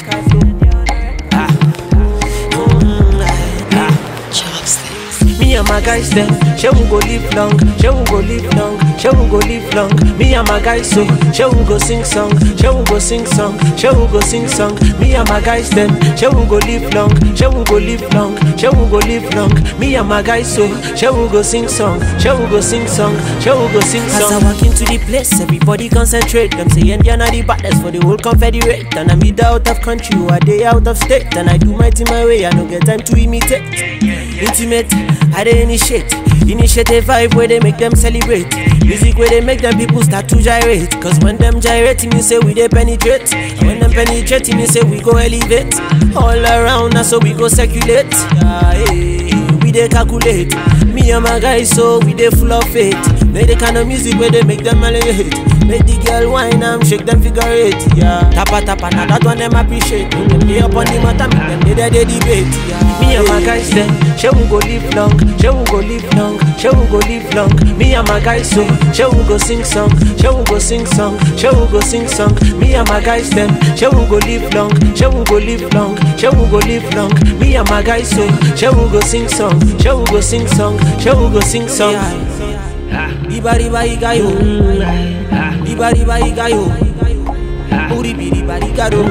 Me and my guys them, she will go live long, she will go live long, she will go live long. Me and my guys so, she will go sing song, she will go sing song, she will go sing song. Me and my guys them, she will go live long, she will go live long, she will go live long. Me and my guys so, she will go sing song, she will go sing song, she will go sing song. As I walk into the place, everybody concentrate. Them say Indian are the baddest for the whole confederate. And I'm either out of country or a day out of state. And I do my thing my way, I don't get time to imitate. Intimate, I dey initiate a vibe where they make them celebrate. Music where they make them people start to gyrate. Cause when them gyrate, me say we dey penetrate. And when them penetrate, me say we go elevate. All around us so we go circulate. We dey calculate. Me and my guys so we dey full of faith. Make the kind of music where they make them elevate. Make the girl whine and shake them figure eight. Tapa tapa, now that one them appreciate. When them dey up on the matter, make them dey debate. Me and my guys then, she will go live long, she will go live long, she will go live long. Me and my guys so, she will go sing song, she will go sing song, she will go sing song. Me and my guys then, she will go live long, she will go live long, she will go live long. Me and my guys so, she will go sing song, she will go sing song, she will go sing song. Iba riba igayo, iba riba igayo, uri biri bari garo.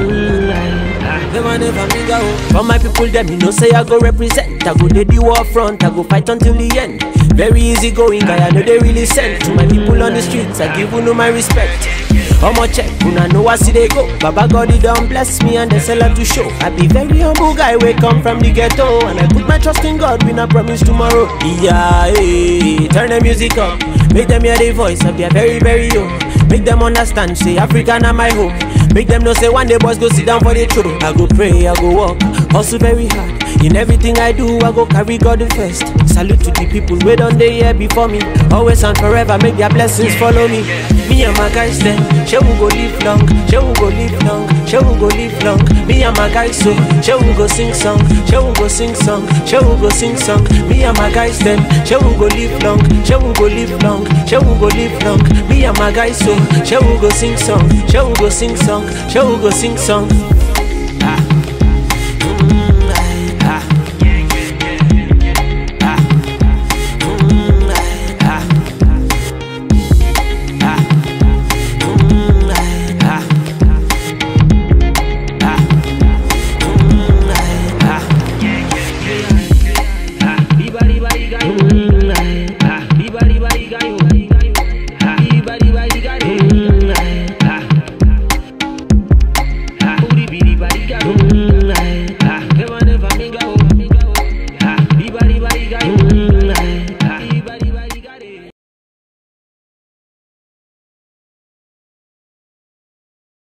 From my people, them you know say I go represent. I go dey the war front, I go fight until the end. Very easy going, guy, I know they really sent. To my people on the streets, I give you my respect. I'ma check, I know I see they go. Baba God, he don't bless me and they sell out to show. I be very humble guy, we come from the ghetto. And I put my trust in God, we not promise tomorrow. Yeah, hey, turn the music up. Make them hear the voice of their very, very young. Make them understand, say Africa na my home. Make them know say one day boys go sit down for the throne. I go pray, I go walk, hustle very hard. In everything I do, I go carry God the first. Salute to the people wait on the year before me. Always and forever, make their blessings follow me. Me and my guys then, she will go live long, she will go live long, she will go live long. Me and my guys so, she will go sing song, she will go sing song, she will go sing song. Me and my guys then, she will go live long, she will go live long, she will go live long. Me and my guys so, she will go sing song, she will go sing song, she will go sing song.